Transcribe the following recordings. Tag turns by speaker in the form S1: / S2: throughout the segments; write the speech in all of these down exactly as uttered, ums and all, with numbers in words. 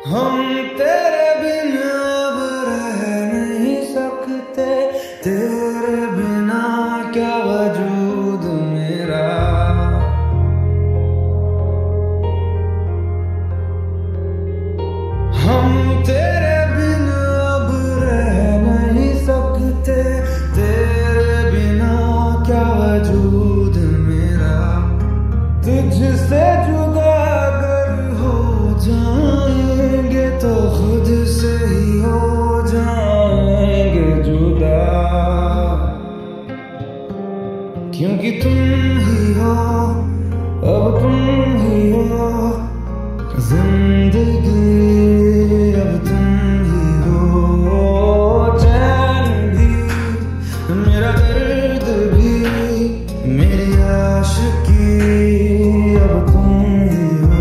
S1: हम तेरे बिना अब रह नहीं सकते, तेरे बिना क्या वजूद मेरा। हम तेरे बिना अब रह नहीं सकते, तेरे बिना क्या वजूद मेरा। तुझसे जुदा अगर हो जाएंगे तो खुद से ही हो जाएंगे जुदा, क्योंकि तुम ही हो, अब तुम ही हो जिंदगी, अब तुम ही हो चैन भी, मेरा दर्द भी, मेरी आशिकी, अब तुम ही हो।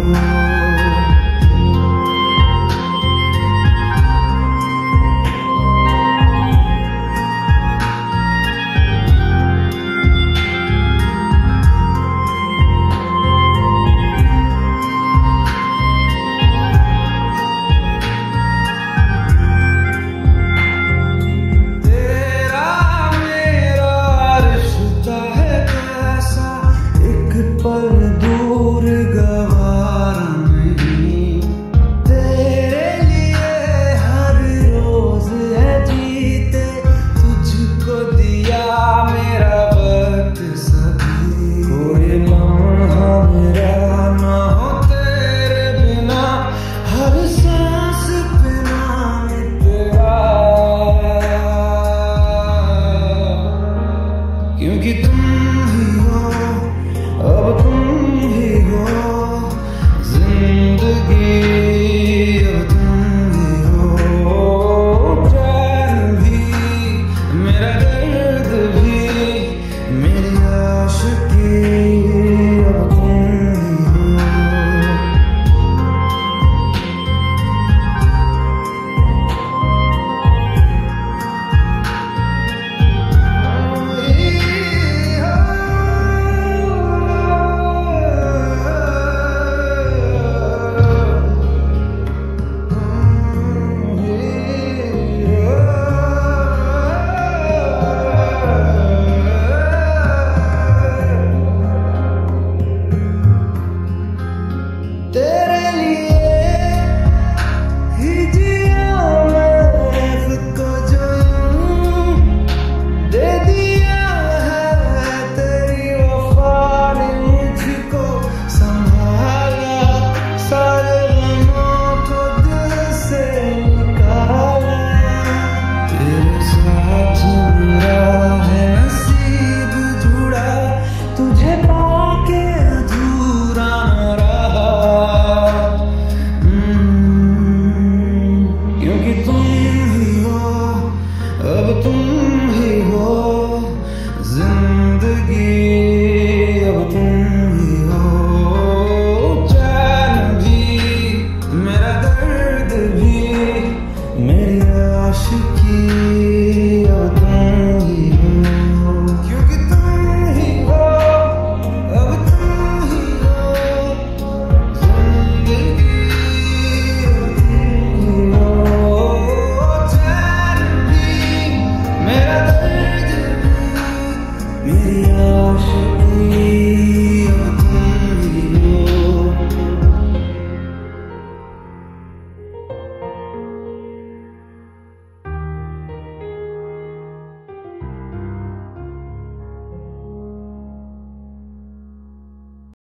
S1: क्योंकि तुम ही हो, अब तुम ही हो जिंदगी, अब तुम ही हो चैन भी, मेरा दर्द भी, मेरी आशिकी, अब तुम ही हो। तेरे लिए ही जिया मैं खुद को जो यूं दे दिया है, तेरी वफा ने मुझको संभाला, सारे गमों को दिल से निकाला। तेरे साथ मेरा है नसीब जुड़ा, तुझे पाके अधूरा न रहा, क्योंकि तुम ही हो, अब तुम ही हो जिंदगी, अब तुम ही हो चैन भी, मेरा दर्द भी, मेरी आशिकी, अब तुम ही हो। क्योंकि तुम ही हो, अब तुम ही हो जिंदगी, अब तुम ही हो चैन भी, मेरा दर्द